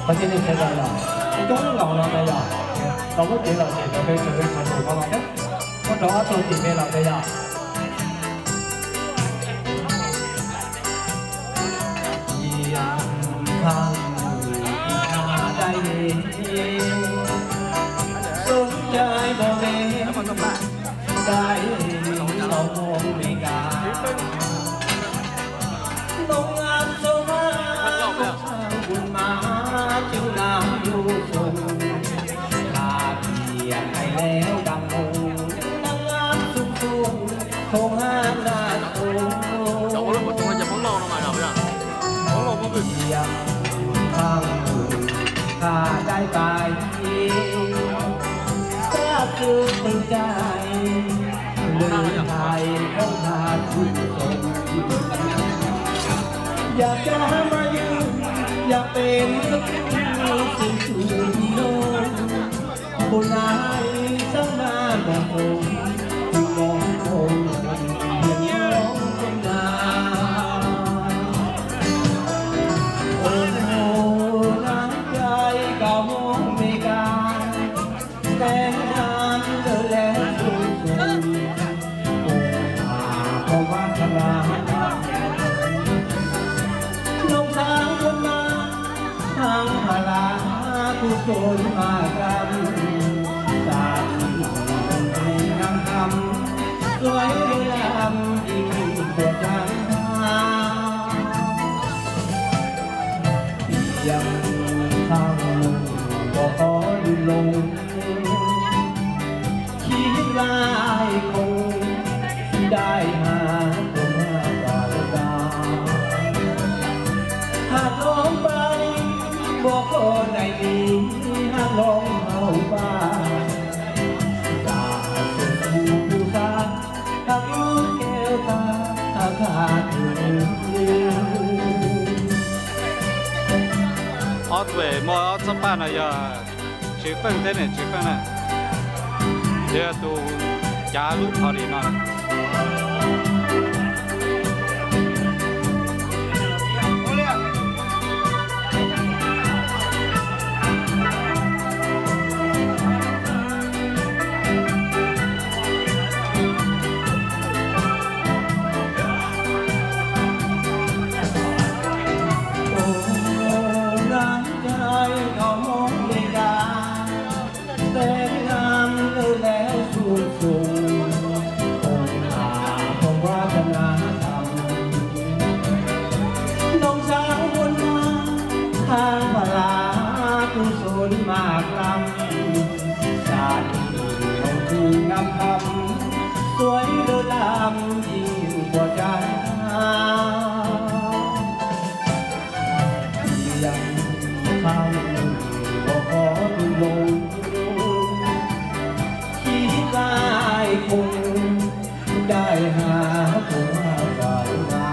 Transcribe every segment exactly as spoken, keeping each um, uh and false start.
或者你睇到啦，你講流落嚟呀，落咗幾耐錢就俾佢去做嗰個嘅，我做一做電咩落嚟呀？人生下低，สนใจบ่แม่ได้เรามองไม่กล้าลงงานโซมาบุญมาจึงนำอยู่ทรงขาเพียงให้แล้วดังโมนางงามสูงสูงคงห้ามนาโตจะว่าเราหมดตัวจะพ้องลองลงมาหรอพี่พ้องลองมาเป็นยังทางข้าได้ไปก็คือตึงใจเดินไทยของทางผู้ทรงอยากจะมายืนอยากเป็นสักสิ่งสุดโน้บุญนายสังมาบอกผมที่มองผมยังมองคนงามโอ้โหน้ำใจก็มองไม่กล้าแต่งานเดินแล้วสูงสูงโอ้หาเพราะว่าขนาดทางพลาทุกคนมากันสาธุที่นำทำสวยงามยิ่งกว่าจันทรายังทำก็ขอดูลงคิดลายคงได้หาตัวมาบาลดาหากลงไปบอกคนไหนดีห้ามลงเอาบ้านจากสุดผู้ตาทำมือแก้วตาอาขาดอดเวมอสปานายาชื่อเฟิงเต้นชื่อเฟิงน่ะเดี๋ยวตูจาลุพอดีนอนมากลำชาติเราคืองามคำสวยเลือลำยิ่งกว่าจันทรายังทำก็ขอดูลงคิดได้คงได้หาตัวบาลมา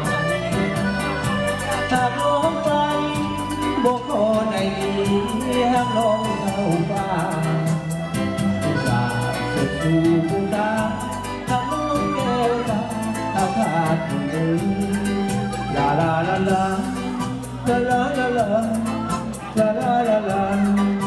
ถ้าลงไปบอกคนไหนห้ามลงเอาบ้านจากสุดสู่ผู้ตาทำมือแก้วตาเอาขาดเลยลาลาลาลาลาลาลาลาลาลาลา